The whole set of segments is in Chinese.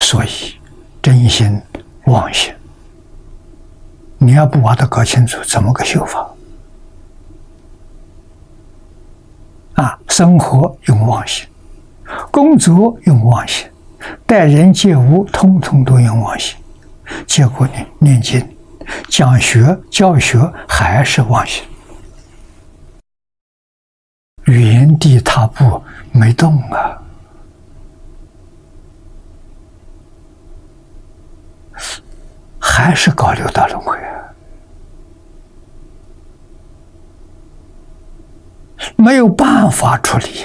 所以真心妄心，你要不把它搞清楚，怎么个修法？生活用妄心，工作用妄心，待人接物通通都用妄心，结果呢，念经、讲学、教学还是妄心，原地踏步没动啊！还是搞六道轮回啊！没有办法处理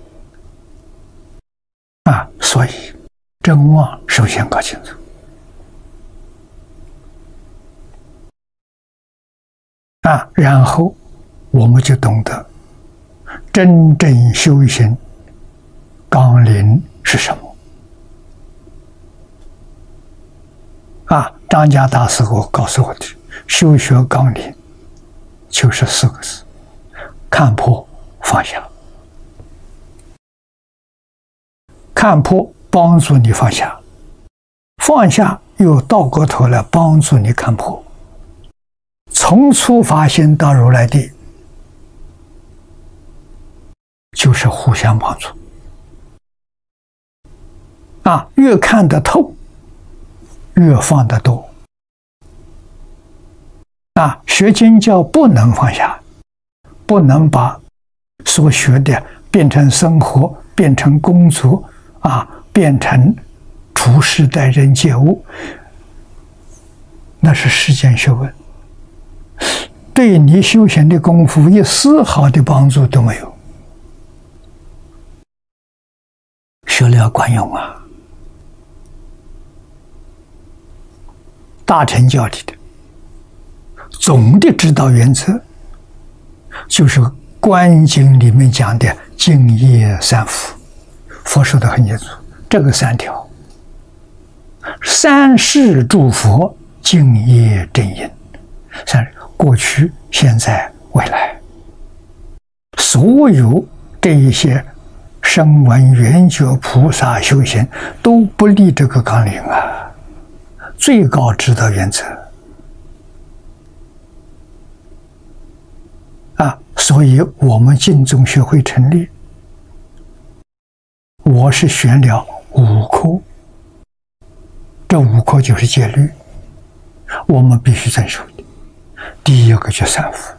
所以真妄首先搞清楚然后我们就懂得真正修行纲领是什么张家大师告诉我的修学纲领就是4个字：看破放下。看破帮助你放下，放下又倒过头来帮助你看破。从初发心到如来地，就是互相帮助越看得透，越放得多学经教不能放下，不能把所学的变成生活，变成工作变成处事待人接物，那是世间学问，对你修行的功夫一丝毫的帮助都没有。学了管用大乘教里的总的指导原则就是《观经》里面讲的净业三福，佛说的很清楚，这个3条：三世诸佛净业正因，过去、现在、未来，所有这一些声闻缘觉菩萨修行都不离这个纲领最高指导原则所以我们净宗学会成立，我是选了5科，这5科就是戒律，我们必须遵守的。第一个就三福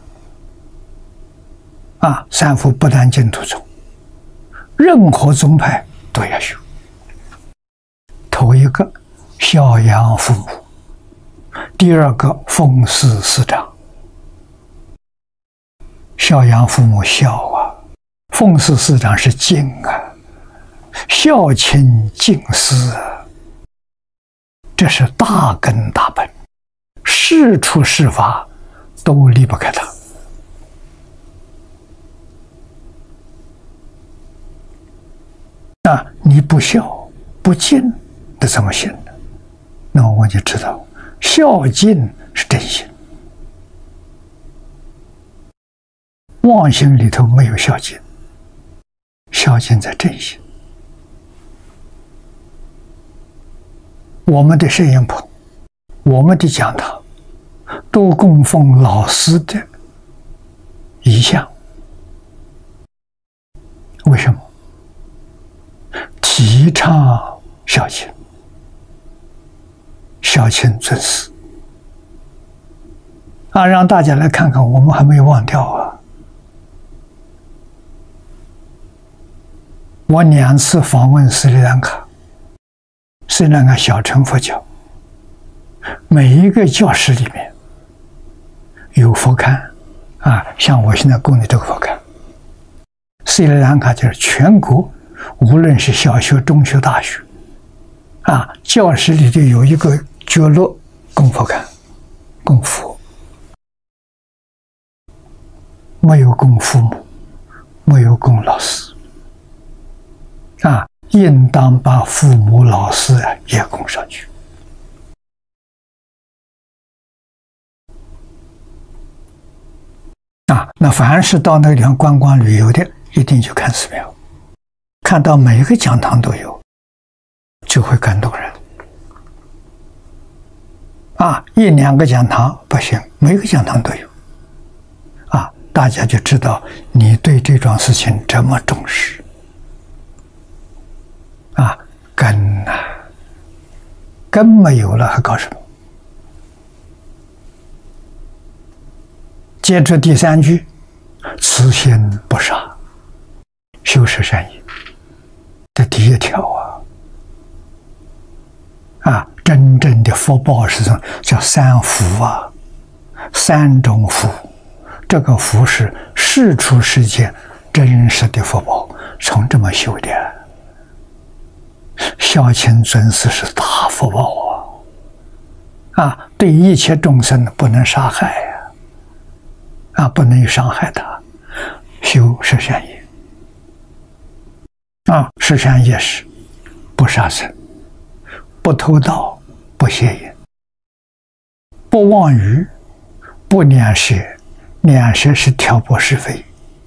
三福不但净土宗，任何宗派都要修。头一个孝养父母，第二个奉事师长。孝养父母孝奉事师长是敬孝亲敬师这是大根大本，事出事发都离不开它。你不孝不敬的怎么行呢？那么我就知道孝敬是真心，妄心里头没有孝敬，孝敬在真心。我们的摄影棚，我们的讲堂都供奉老师的遗像，为什么？提倡孝敬，孝亲尊师让大家来看看，我们还没有忘掉我2次访问斯里兰卡，斯里兰卡小乘佛教，每一个教室里面有佛龛像我现在供的这个佛龛。斯里兰卡就是全国，无论是小学、中学、大学教室里头有一个角落供佛龛，供佛，没有供父母，没有供老师应当把父母老师也供上去那凡是到那个地方观光旅游的，一定去看寺庙，看到每一个讲堂都有，就会感动人一两个讲堂不行，每个讲堂都有。大家就知道你对这桩事情这么重视。根根没有了，还搞什么？接着第3句，慈心不杀，修十善业，这第1条真正的福报是什么？叫3福3种福。这个福是世出世间真实的福报，从这么修的。孝亲尊师是大福报对一切众生不能杀害不能伤害他，修十善业十善业是不杀生，不偷盗，不邪淫，不妄语，不两舌，两舌是挑拨是非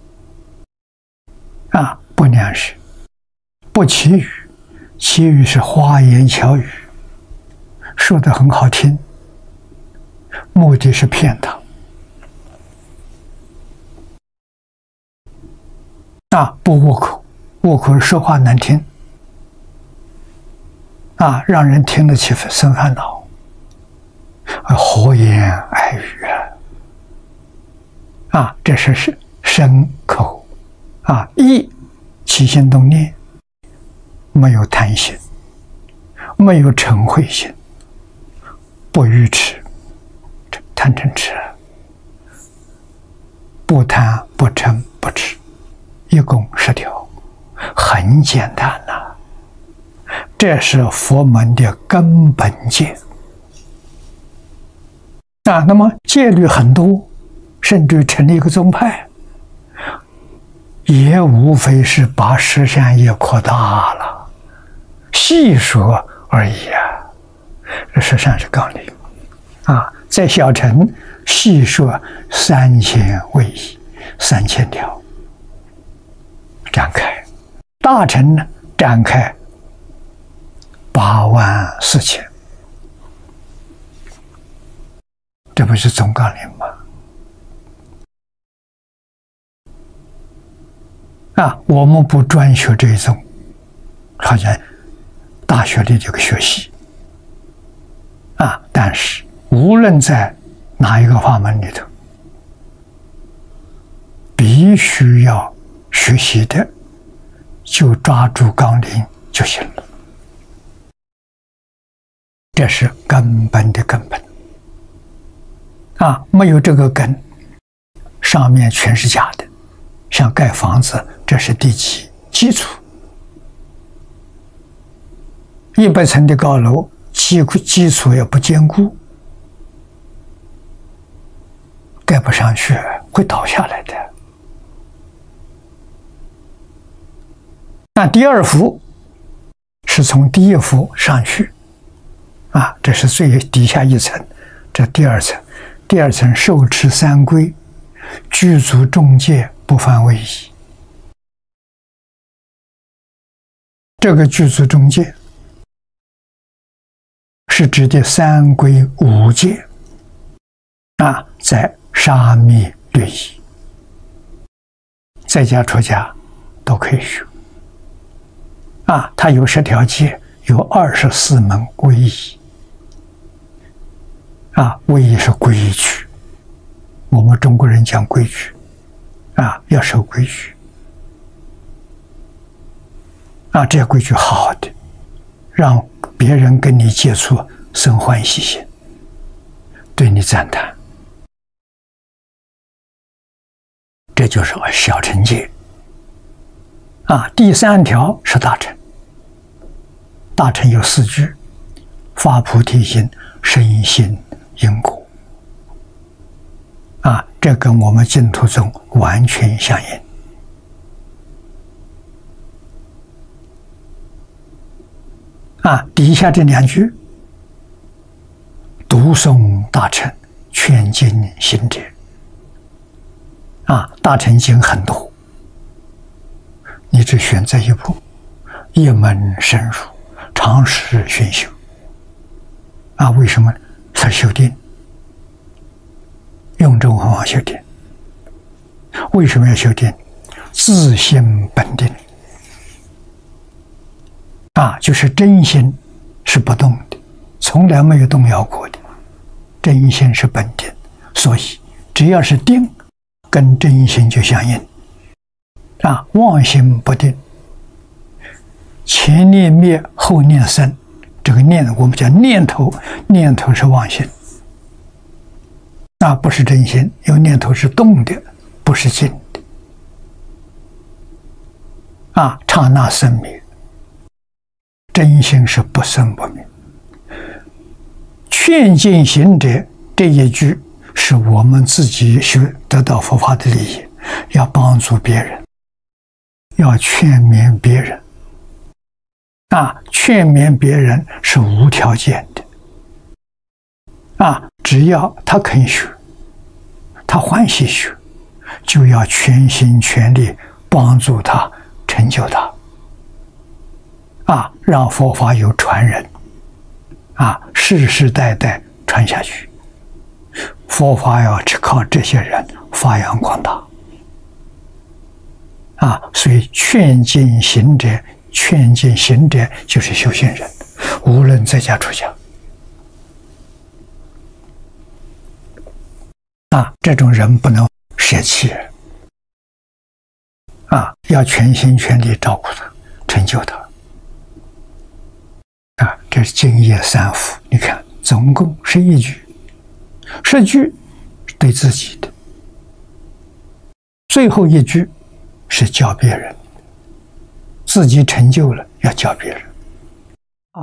不两舌，不绮语，绮语是花言巧语，说得很好听，目的是骗他不恶口，恶口是说话难听让人听得起生烦恼。和言爱语这是身口意起心动念，没有贪心，没有嗔恚心，不愚痴，贪嗔痴，不贪不嗔不痴，一共10条，很简单这是佛门的根本戒那么戒律很多，甚至成立一个宗派，也无非是把十善业扩大了，细说而已这十善是纲领在小乘细说3000位仪，3000条展开，大乘呢展开84000，这不是总纲领吗？我们不专学这一种，好像大学里这个学习但是无论在哪一个法门里头，必须要学习的，就抓住纲领就行了。这是根本的根本没有这个根，上面全是假的。像盖房子，这是第几基础？100层的高楼，基础也不坚固，盖不上去，会倒下来的。那第2幅是从第1幅上去这是最底下一层，这第2层。第2层受持3规，具足众戒，不犯位仪。这个具足众戒是指的3规5戒在沙弥律仪，在家出家都可以学它有10条戒，有24门皈依皈依是规矩，我们中国人讲规矩要守规矩这些规矩好好的，让别人跟你接触生欢喜心，对你赞叹，这就是小乘戒第3条是大乘，大乘有4句：发菩提心，深信因果这跟我们净土宗完全相应底下这2句：读诵大乘，劝进行者大乘经很多，你只选择一部，一门深入，长时熏修为什么？ 他修定，用这种方法修定。为什么要修定？自性本定啊，就是真心是不动的，从来没有动摇过的，真心是本定，所以只要是定，跟真心就相应啊。妄心不定，前念灭，后念生，这个念我们叫念头，念头是妄心，那不是真心，因为念头是动的，不是静的啊。刹那生灭，真心是不生不灭。劝进行者这一句是我们自己学得到佛法的利益，要帮助别人，要劝勉别人啊。劝勉别人是无条件的啊，只要他肯学，他欢喜学，就要全心全力帮助他，成就他啊，让佛法有传人啊，世世代代传下去。佛法要靠这些人发扬光大啊，所以劝进行者，劝进行者就是修行人，无论在家出家啊，这种人不能舍弃啊，要全心全力照顾他，成就他啊。这是净业三福，你看总共11句，10句对自己的，最后一句是教别人，自己成就了要教别人。阿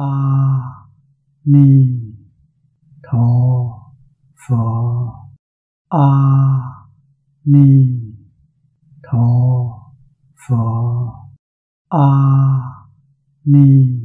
弥陀佛，阿弥陀佛，阿弥